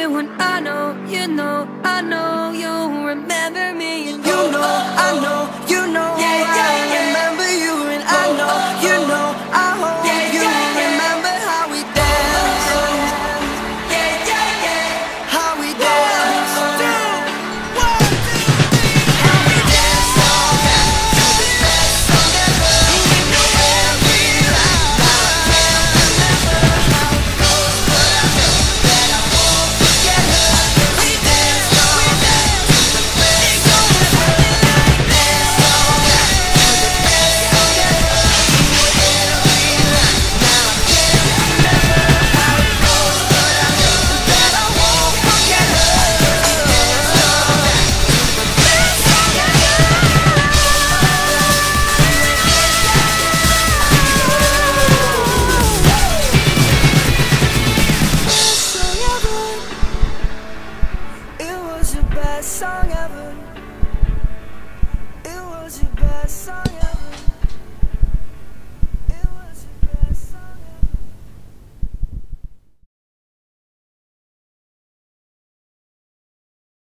you, and I know, you know, I know you remember me, and you know, I know, you know, I remember you, and I know, you know, I hope you remember how we danced, how we danced, how we danced all night to the best song ever. We know every line, I can't remember how it goes, but I know that I won't forget her. We danced all night to the best song ever. Danced all night to the best song ever. We know every line, now I can't remember how it goes, but I know that I won't forget her. We danced all night to the best song ever. It was your best song ever. It was your best song ever.